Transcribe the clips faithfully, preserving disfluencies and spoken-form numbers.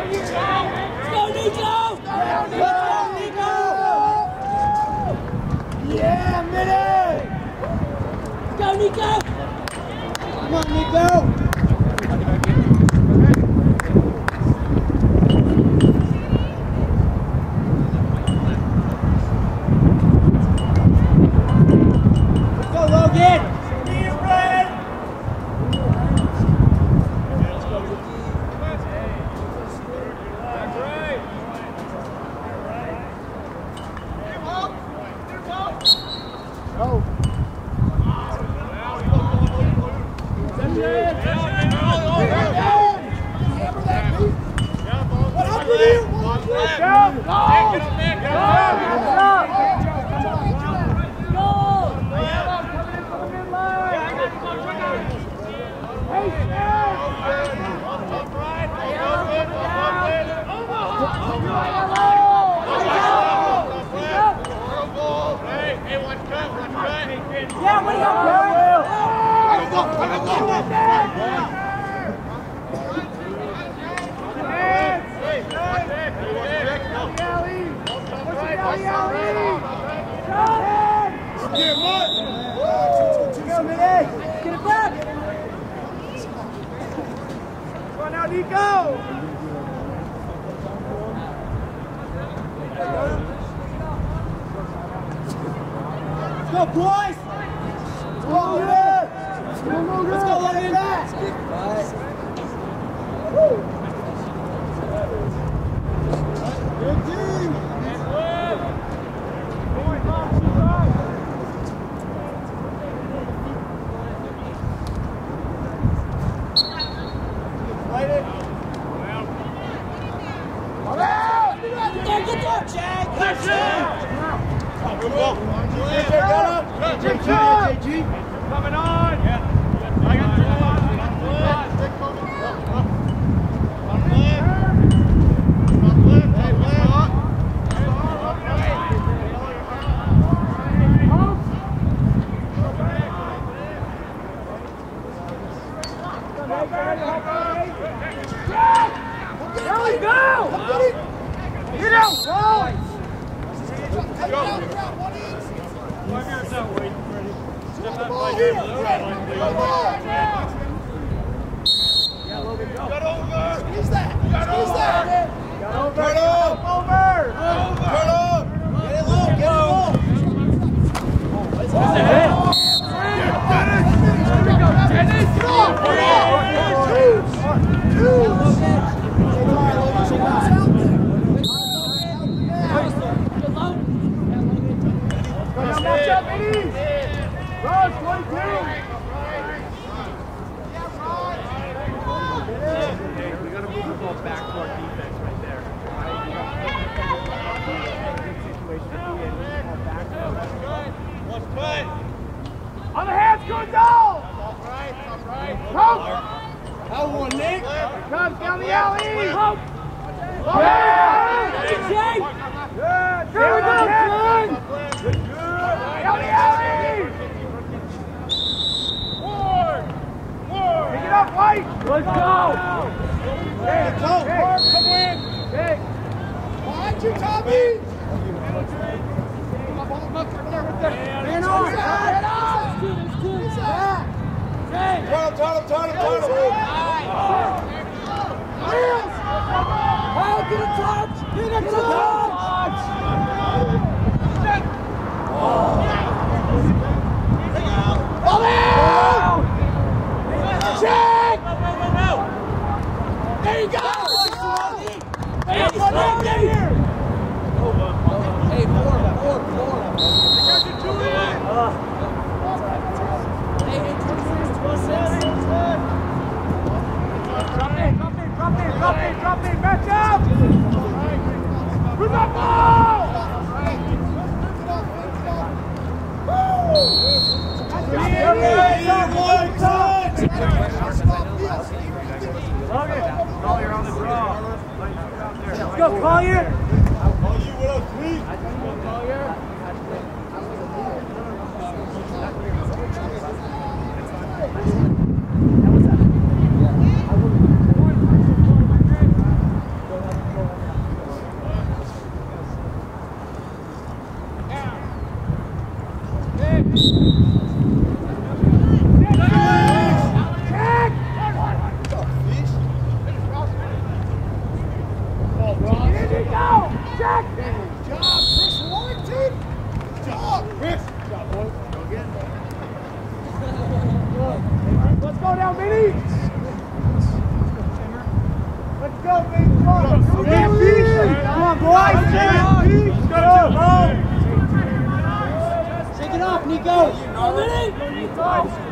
Go, Nico! Nico! Yeah, Minnie! Go, Nico! Come on, Nico! Let's go, Logan! See you, Fred! Yeah, what do you Get it back! Come on now, Nico! Let's go, boys! Let's go, Logan! Let's go, Logan! Good team! Get there, Jack! Get there! Good ball. J G, coming on! Yeah. I got the ball. On left. On left. Hey, left. There we go! Get out! Go! Five yards out, Wade. Step out five yards out. Yeah, Logan, go. Got over! Squeeze that! Got over! Got over! Got over! Turn up! Get it low! Get it low! What's the head? Dennis! Here we go, Dennis! Two! Match up, Eddie! Rose, twenty-two! We gotta move the ball back to our defense right there. One play! On the hands, good goal! Right, right. Hope! That one, Nick! Comes down the alley! Hope! Yeah! Good! There we go, son! Alley, alley! Ward! Ward! Pick it up, White! Let's go! Hey, go! Ward, come in! Hey! Behind you, Tommy! Come on, up right there, right there! Man on! Head on! Let's do this, Zach! Turn him, turn him, turn him, turn him! Wheels! Oh, get a touch! Get a touch! Oh! Ball out! Check! There you go! Hey, he's right there! Hey, four, four, four. I got you two in! Hey, hey, twenty-six, twenty-six. Drop in, drop in, drop in, drop in, drop in, match up! With that ball! Collier on the draw. Let's go, Collier. Collier, what up, please? Collier. Check! Good job, Chris Warrington! Good job, Chris! Good job, boys. Go again. Let's go now, Minnie! Let's go, baby! Come on, come on, boys! Go! Shake it off, Nico! Go, Minnie! Go!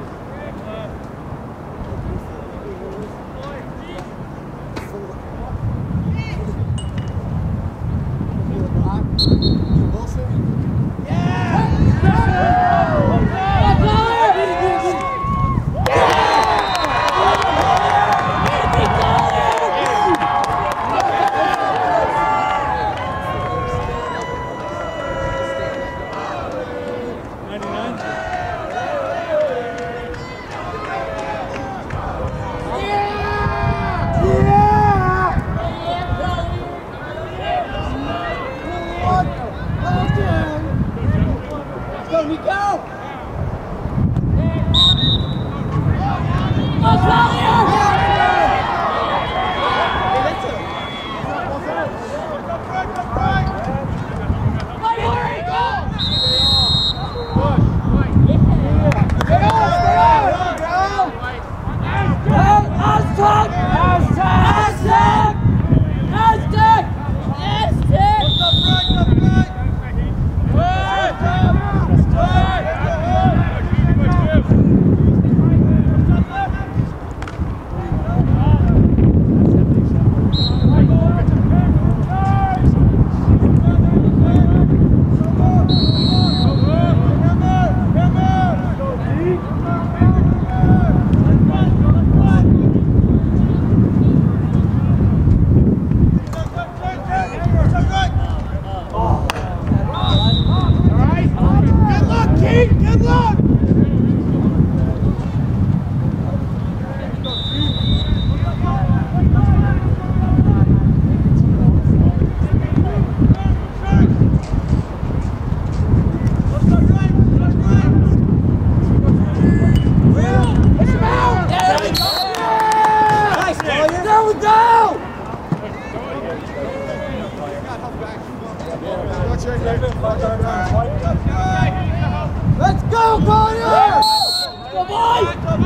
Let's go, Collier! Come on!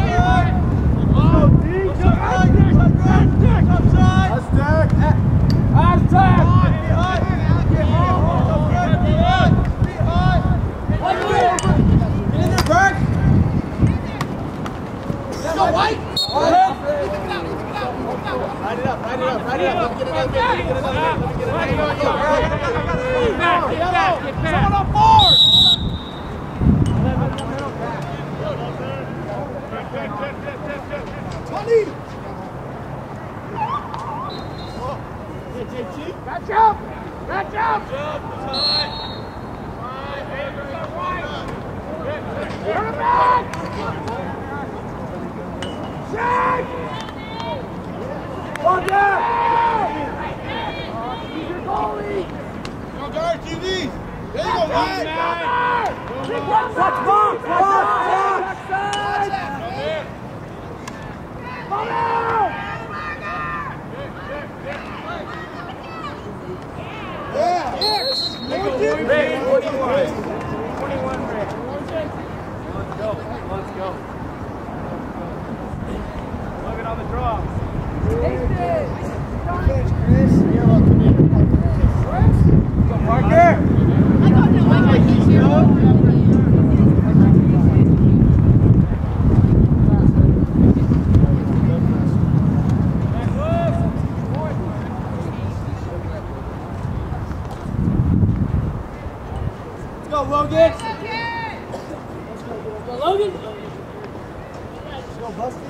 Someone on board! twenty! Match up! Match up! Turn it back! Shake! Go down! He's your goalie! Go guard, T V! There you go, man! Watch box! Watch box! Come out! Yeah! Rick, forty-one. twenty-one, Rick. Let's go. Let's go. Look it on the draw. Chris. Go, Parker. I don't know what I can do. Go, Logan! Go, Logan! Let's go, Busty!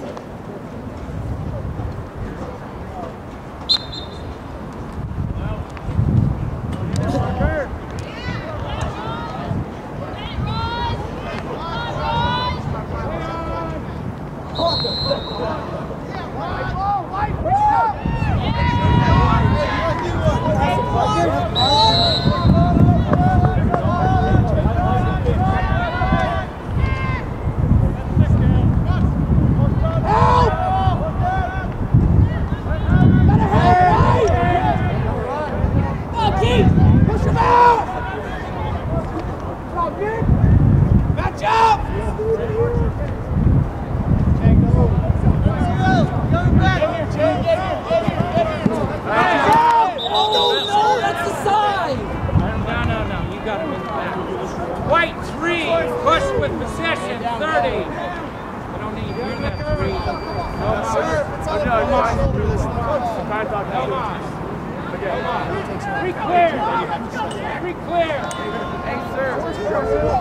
White three, push with possession, thirty. I don't need to hear that three. No, Sir, it's all about this. Come on. Free clear. Free clear. Hey, sir. Let's keep the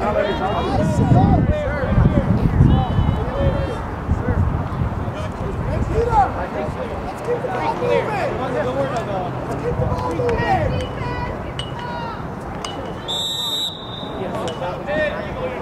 ball moving. Let's keep the ball moving.